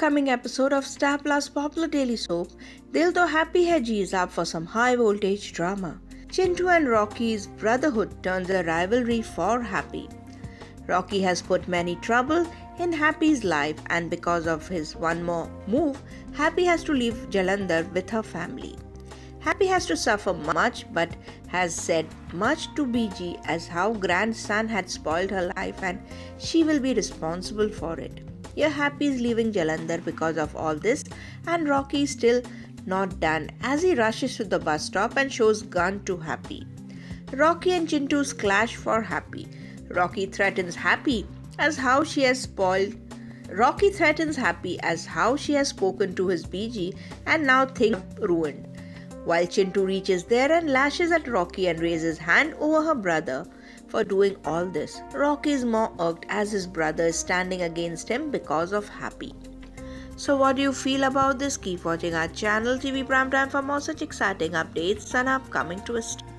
upcoming episode of Star Plus popular daily soap, Dil To Happy Hai Ji is up for some high voltage drama. Chintu and Rocky's brotherhood turns a rivalry for Happy. Rocky has put many trouble in Happy's life, and because of his one more move, Happy has to leave Jalandhar with her family. Happy has to suffer much but has said much to BG as how grandson had spoiled her life and she will be responsible for it. Here Happy is leaving Jalandhar because of all this, and Rocky is still not done as he rushes to the bus stop and shows gun to Happy. Rocky and Chintu's clash for Happy. Rocky threatens Happy as how she has spoken to his BG and now things are ruined. While Chintu reaches there and lashes at Rocky and raises hand over her brother for doing all this. Rocky is more irked as his brother is standing against him because of Happy. So what do you feel about this? Keep watching our channel TV Primetime for more such exciting updates and upcoming twists.